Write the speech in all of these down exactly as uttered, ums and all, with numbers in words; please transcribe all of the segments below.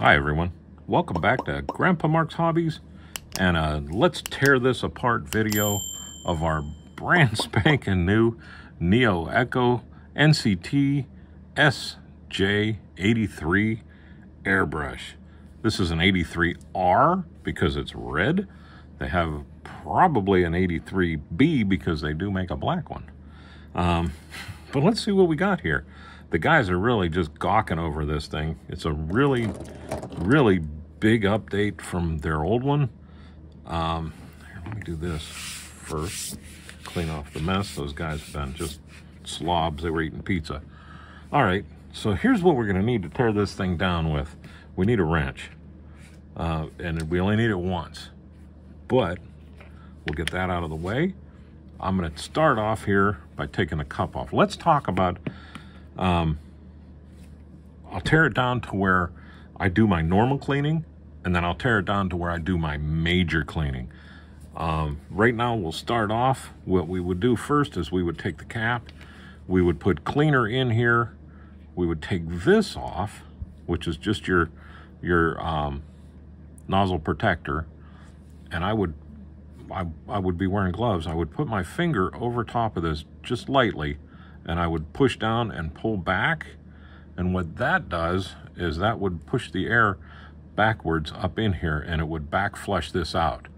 Hi everyone, welcome back to Grandpa Mark's Hobbies and uh, let's tear this apart video of our brand spanking new NEOECO N C T S J eighty-three airbrush. This is an eighty-three R because it's red. They have probably an eighty-three B because they do make a black one. Um, but let's see what we got here. The guys are really just gawking over this thing. It's a really, really big update from their old one. Um, here, let me do this first. Clean off the mess. Those guys have been just slobs. They were eating pizza. All right, so here's what we're going to need to tear this thing down with. We need a wrench, uh, and we only need it once. But we'll get that out of the way. I'm going to start off here by taking the cup off. Let's talk about... Um, I'll tear it down to where I do my normal cleaning, and then I'll tear it down to where I do my major cleaning. Um, right now, we'll start off. What we would do first is we would take the cap, we would put cleaner in here, we would take this off, which is just your, your um, nozzle protector, and I would, I, I would be wearing gloves. I would put my finger over top of this just lightly, and I would push down and pull back. And what that does is that would push the air backwards up in here, and it would back flush this out.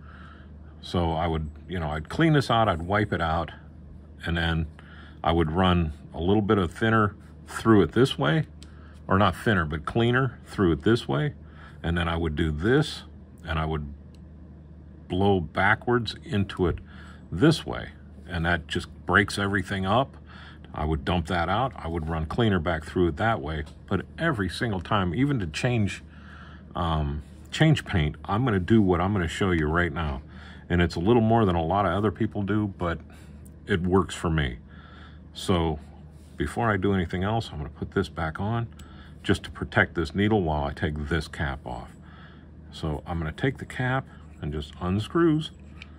So I would, you know, I'd clean this out, I'd wipe it out, and then I would run a little bit of thinner through it this way, or not thinner, but cleaner through it this way. And then I would do this, and I would blow backwards into it this way. And that just breaks everything up. I would dump that out. I would run cleaner back through it that way. But every single time, even to change um, change paint, I'm going to do what I'm going to show you right now. And it's a little more than a lot of other people do, but it works for me. So before I do anything else, I'm going to put this back on just to protect this needle while I take this cap off. So I'm going to take the cap and just unscrews.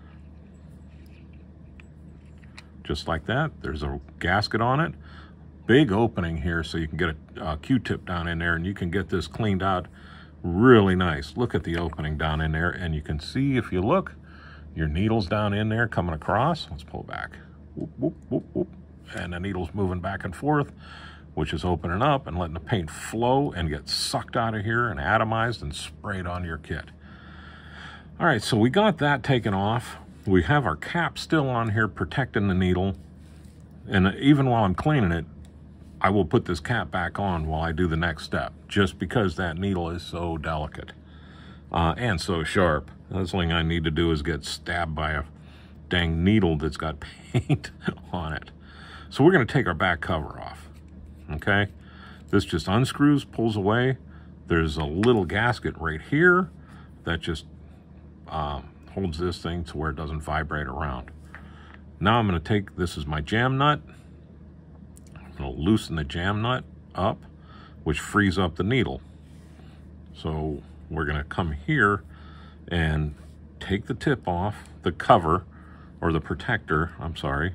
Just like that. There's a gasket on it. Big opening here so you can get a, a Q-tip down in there and you can get this cleaned out really nice. Look at the opening down in there, and you can see, if you look, your needle's down in there coming across. Let's pull back. Whoop, whoop, whoop, whoop. And the needle's moving back and forth, which is opening up and letting the paint flow and get sucked out of here and atomized and sprayed onto your kit. All right, so we got that taken off. We have our cap still on here protecting the needle, and even while I'm cleaning it, I will put this cap back on while I do the next step, just because that needle is so delicate uh, and so sharp. That's the thing I need to do is get stabbed by a dang needle that's got paint on it. So we're going to take our back cover off, okay? This just unscrews, pulls away. There's a little gasket right here that just... Um, holds this thing to where it doesn't vibrate around. Now I'm going to take, this is my jam nut. I'm going to loosen the jam nut up, which frees up the needle. So we're going to come here and take the tip off, the cover, or the protector, I'm sorry.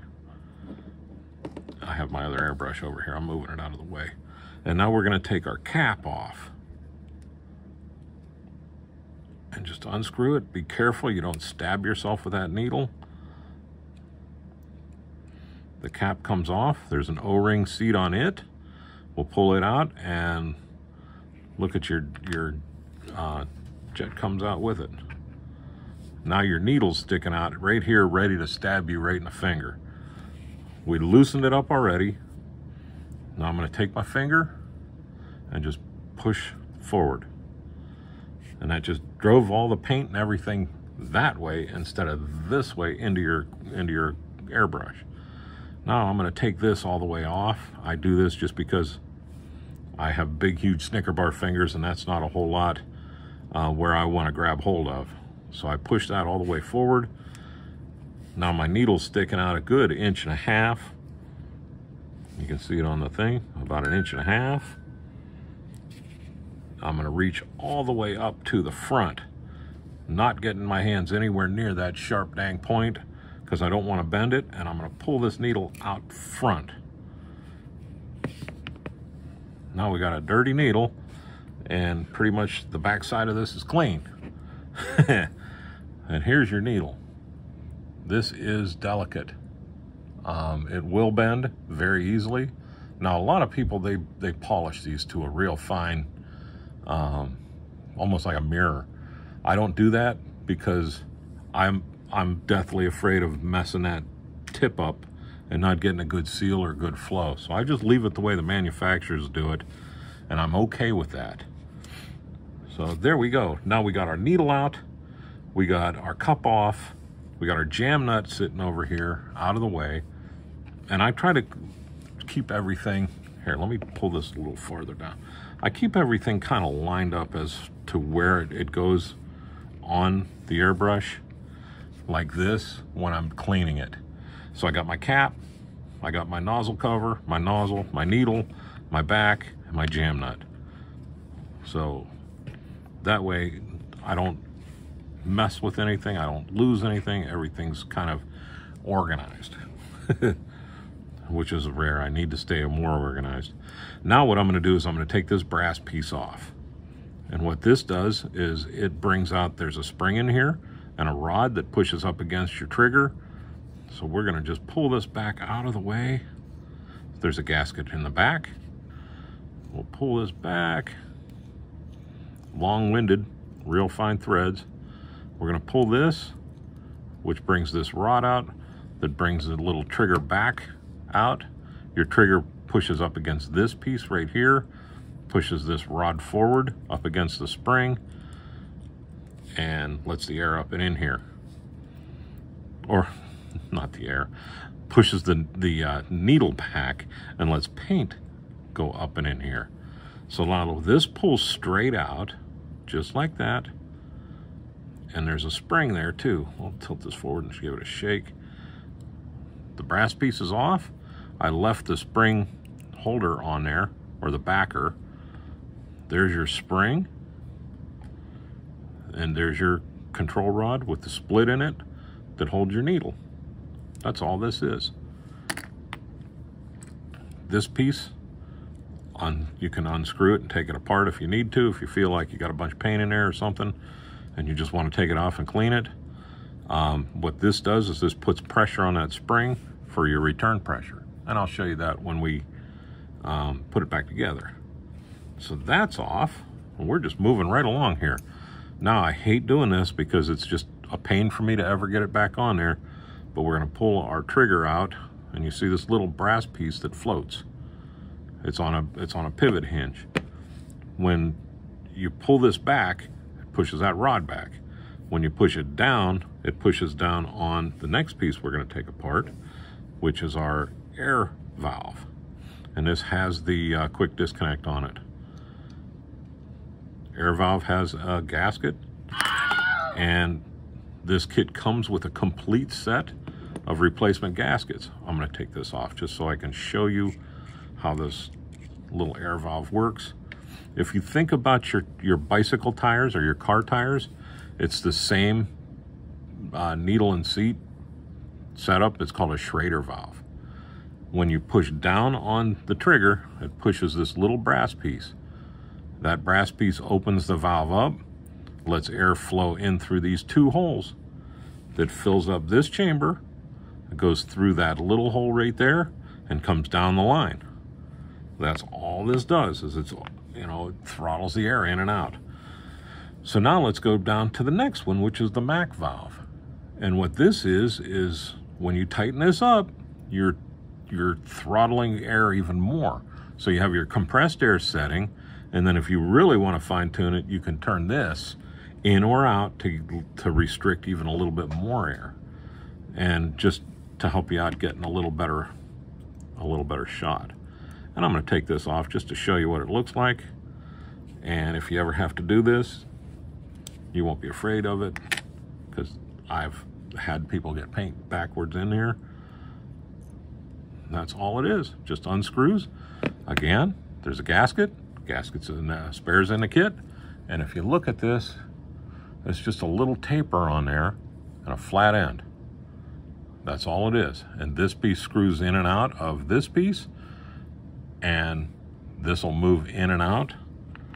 I have my other airbrush over here. I'm moving it out of the way. And now we're going to take our cap off. And just unscrew it. Be careful you don't stab yourself with that needle. The cap comes off. There's an O-ring seat on it. We'll pull it out and look at your, your uh, jet comes out with it. Now your needle's sticking out right here, ready to stab you right in the finger. We loosened it up already. Now I'm going to take my finger and just push forward. And that just drove all the paint and everything that way instead of this way into your into your airbrush. Now I'm going to take this all the way off. I do this just because I have big, huge Snicker bar fingers, and that's not a whole lot uh, where I want to grab hold of. So I push that all the way forward. Now my needle's sticking out a good inch and a half. You can see it on the thing, about an inch and a half. I'm going to reach all the way up to the front, not getting my hands anywhere near that sharp dang point because I don't want to bend it, and I'm going to pull this needle out front. Now we got a dirty needle, and pretty much the back side of this is clean. And here's your needle. This is delicate. Um, it will bend very easily. Now, a lot of people, they, they polish these to a real fine, um, almost like a mirror. I don't do that because I'm, I'm deathly afraid of messing that tip up and not getting a good seal or good flow. So I just leave it the way the manufacturers do it, and I'm okay with that. So there we go. Now we got our needle out, we got our cup off, we got our jam nut sitting over here out of the way, and I try to keep everything, here, let me pull this a little farther down. I keep everything kind of lined up as to where it, it goes on the airbrush, like this, when I'm cleaning it. So I got my cap, I got my nozzle cover, my nozzle, my needle, my back, and my jam nut. So that way I don't mess with anything, I don't lose anything, everything's kind of organized. Which is rare. I need to stay more organized. Now what I'm going to do is I'm going to take this brass piece off. And what this does is it brings out, there's a spring in here and a rod that pushes up against your trigger. So we're going to just pull this back out of the way. There's a gasket in the back. We'll pull this back. Long-winded, real fine threads. We're going to pull this, which brings this rod out, that brings the little trigger back out. Your trigger pushes up against this piece right here, pushes this rod forward up against the spring, and lets the air up and in here. Or, not the air, pushes the, the uh, needle back and lets paint go up and in here. So now this pulls straight out, just like that. And there's a spring there too. I'll tilt this forward and just give it a shake. The brass piece is off. I left the spring holder on there, or the backer. There's your spring. And there's your control rod with the split in it that holds your needle. That's all this is. This piece, on, you can unscrew it and take it apart if you need to, if you feel like you got a bunch of paint in there or something and you just want to take it off and clean it. Um, what this does is this puts pressure on that spring for your return pressure. And I'll show you that when we um, put it back together. So that's off. And we're just moving right along here. Now, I hate doing this because it's just a pain for me to ever get it back on there. But we're going to pull our trigger out, and you see this little brass piece that floats. It's on a, it's on a pivot hinge. When you pull this back, it pushes that rod back. When you push it down, it pushes down on the next piece we're going to take apart, which is our air valve. And this has the uh, quick disconnect on it. Air valve has a gasket, and this kit comes with a complete set of replacement gaskets. I'm going to take this off just so I can show you how this little air valve works. If you think about your, your bicycle tires or your car tires, it's the same uh, needle and seat setup. It's called a Schrader valve. When you push down on the trigger, it pushes this little brass piece. That brass piece opens the valve up, lets air flow in through these two holes that fills up this chamber. It goes through that little hole right there and comes down the line. That's all this does, is it's, you know, it throttles the air in and out. So now let's go down to the next one, which is the Mac valve. And what this is, is when you tighten this up, you're, you're throttling air even more. So you have your compressed air setting, and then if you really want to fine tune it, you can turn this in or out to, to restrict even a little bit more air. And just to help you out getting a little better, a little better shot. And I'm going to take this off just to show you what it looks like. And if you ever have to do this, you won't be afraid of it, because I've had people get paint backwards in here. That's all it is, just unscrews. Again, there's a gasket. Gaskets and uh, spares in the kit. And if you look at this, it's just a little taper on there and a flat end. That's all it is. And this piece screws in and out of this piece, and this will move in and out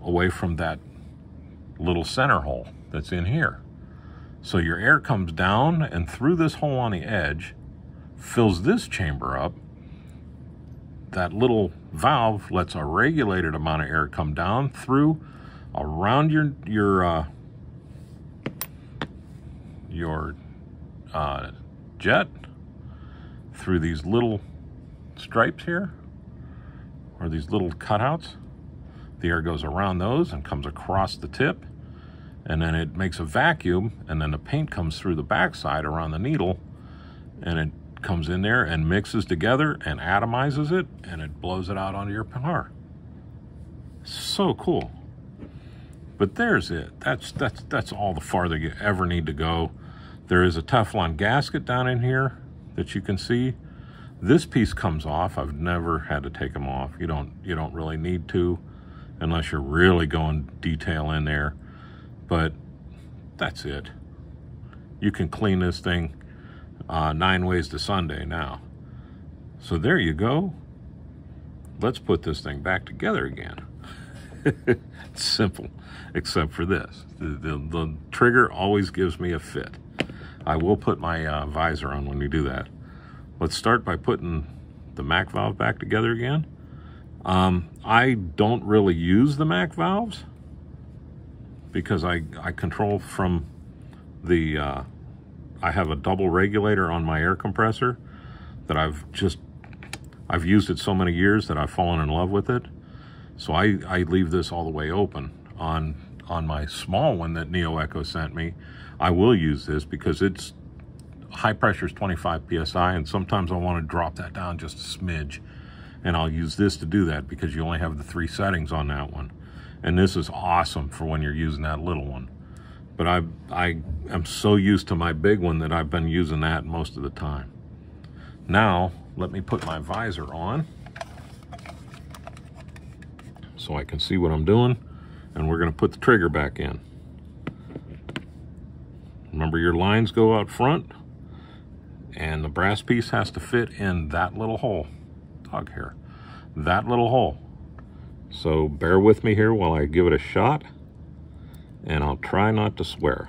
away from that little center hole that's in here. So your air comes down and through this hole on the edge, fills this chamber up. That little valve lets a regulated amount of air come down through around your your uh, your uh, jet, through these little stripes here, or these little cutouts. The air goes around those and comes across the tip, and then it makes a vacuum, and then the paint comes through the backside around the needle, and it comes in there and mixes together and atomizes it, and it blows it out onto your car. So cool. But there's it. That's that's that's all the farther you ever need to go. There is a Teflon gasket down in here that you can see. This piece comes off. I've never had to take them off. You don't you don't really need to, unless you're really going detail in there. But that's it. You can clean this thing uh, nine ways to Sunday now. So there you go. Let's put this thing back together again. It's simple, except for this. The, the, the trigger always gives me a fit. I will put my uh, visor on when we do that. Let's start by putting the Mac valve back together again. Um, I don't really use the Mac valves because I, I control from the, uh, I have a double regulator on my air compressor that I've just, I've used it so many years that I've fallen in love with it. So I, I leave this all the way open. On, on my small one that NEOECO sent me, I will use this because it's, high pressure is twenty-five P S I, and sometimes I want to drop that down just a smidge. And I'll use this to do that because you only have the three settings on that one. And this is awesome for when you're using that little one. But I, I am so used to my big one that I've been using that most of the time. Now, let me put my visor on so I can see what I'm doing. And we're going to put the trigger back in. Remember, your lines go out front, and the brass piece has to fit in that little hole. Dog hair. That little hole. So bear with me here while I give it a shot, and I'll try not to swear.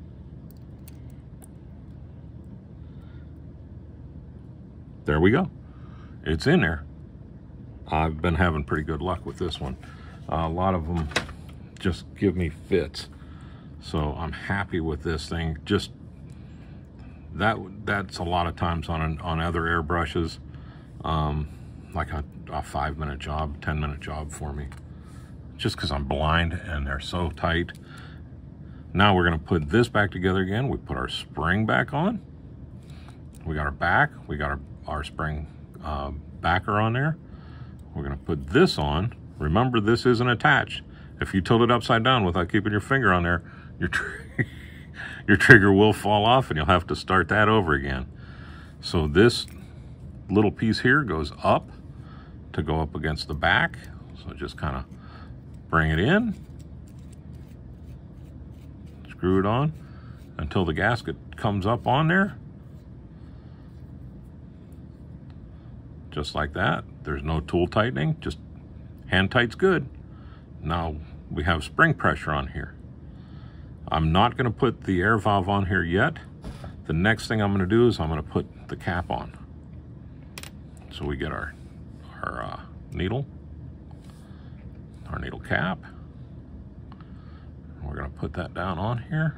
There we go. It's in there. I've been having pretty good luck with this one. Uh, a lot of them just give me fits. So I'm happy with this thing. Just that that's a lot of times on an, on other airbrushes, um, like a, a five minute job, ten minute job for me, just because I'm blind and they're so tight. Now we're going to put this back together again. We put our spring back on. We got our back. We got our, our spring uh, backer on there. We're going to put this on. Remember, this isn't attached. If you tilt it upside down without keeping your finger on there, your, tr your trigger will fall off and you'll have to start that over again. So this little piece here goes up to go up against the back. So just kind of bring it in, screw it on until the gasket comes up on there. Just like that. There's no tool tightening, just hand tight's good. Now we have spring pressure on here. I'm not going to put the air valve on here yet. The next thing I'm going to do is I'm going to put the cap on. So we get our, our uh, needle, our needle cap. We're going to put that down on here,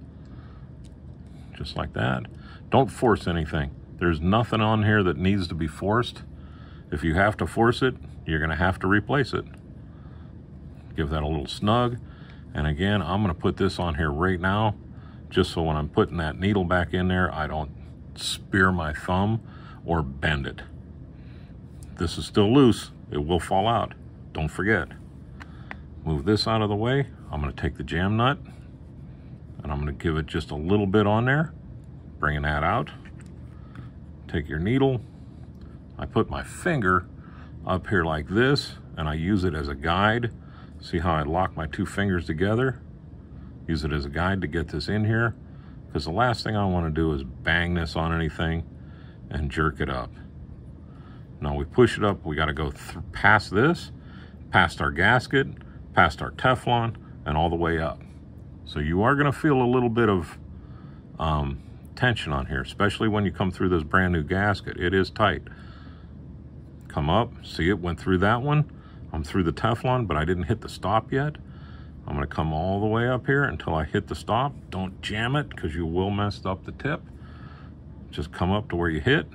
just like that. Don't force anything. There's nothing on here that needs to be forced. If you have to force it, you're going to have to replace it. Give that a little snug. And again, I'm going to put this on here right now, just so when I'm putting that needle back in there, I don't spear my thumb or bend it. This is still loose. It will fall out. Don't forget. Move this out of the way. I'm going to take the jam nut, and I'm going to give it just a little bit on there, bringing that out. Take your needle. I put my finger up here like this, and I use it as a guide. See how I lock my two fingers together? Use it as a guide to get this in here, because the last thing I want to do is bang this on anything and jerk it up. Now we push it up, we got to go past this, past our gasket, past our Teflon, and all the way up. So you are going to feel a little bit of um, tension on here, especially when you come through this brand new gasket. It is tight. Come up, see it went through that one. I'm through the Teflon, but I didn't hit the stop yet. I'm going to come all the way up here until I hit the stop. Don't jam it, because you will mess up the tip. Just come up to where you hit.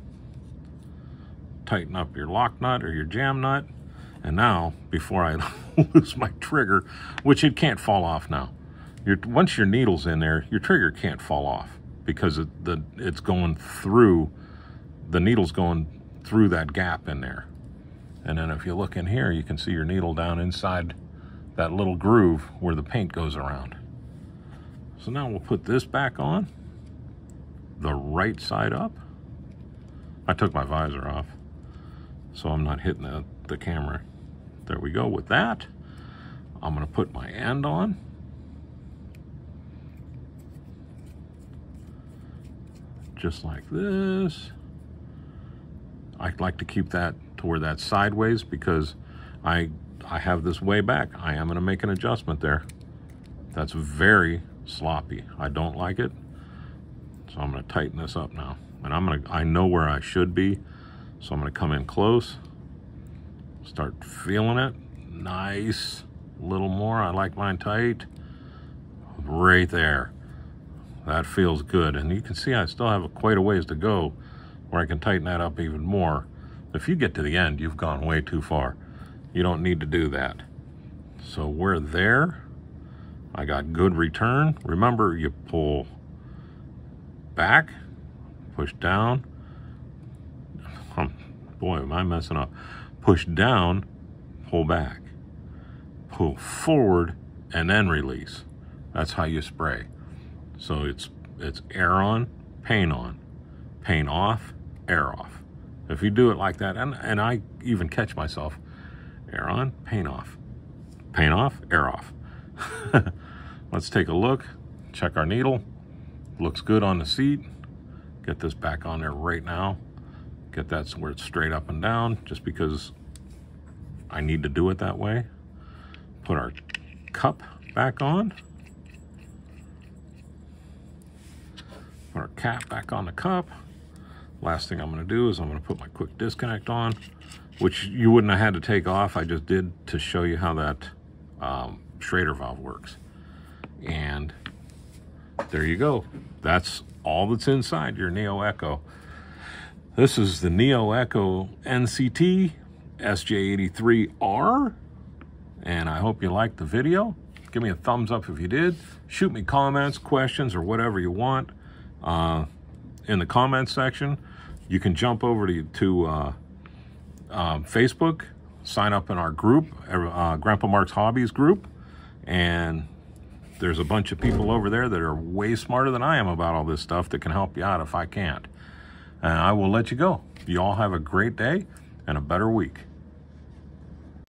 Tighten up your lock nut or your jam nut. And now, before I lose my trigger, which it can't fall off now. You're, once your needle's in there, your trigger can't fall off, because it, the, it's going through, the needle's going through that gap in there. And then if you look in here, you can see your needle down inside that little groove where the paint goes around. So now we'll put this back on, the right side up. I took my visor off, so I'm not hitting the, the camera. There we go with that. I'm gonna put my end on. Just like this. I like to keep that to where that's sideways, because I I have this way back. I am gonna make an adjustment there. That's very sloppy. I don't like it. So I'm gonna tighten this up now. And I'm gonna, I know where I should be. So I'm gonna come in close, start feeling it. Nice, a little more. I like mine tight. Right there. That feels good. And you can see I still have quite a ways to go where I can tighten that up even more. If you get to the end, you've gone way too far. You don't need to do that. So we're there. I got good return. Remember, you pull back, push down. Um, boy, am I messing up. Push down, pull back. Pull forward, and then release. That's how you spray. So it's it's air on, paint on, paint off, air off. If you do it like that, and, and I even catch myself, air on, paint off, paint off, air off. Let's take a look, check our needle. Looks good on the seat. Get this back on there right now. Get that so where it's straight up and down, just because I need to do it that way. Put our cup back on. Put our cap back on the cup. Last thing I'm gonna do is I'm gonna put my quick disconnect on, which you wouldn't have had to take off. I just did to show you how that um, Schrader valve works. And there you go. That's all that's inside your NEOECO. This is the NEOECO N C T S J eighty-three R. And I hope you liked the video. Give me a thumbs up if you did. Shoot me comments, questions, or whatever you want uh, in the comments section. You can jump over to, to uh, uh, Facebook, sign up in our group, uh, Grandpa Mark's Hobbies group, and there's a bunch of people over there that are way smarter than I am about all this stuff that can help you out if I can't. And I will let you go. You all have a great day and a better week.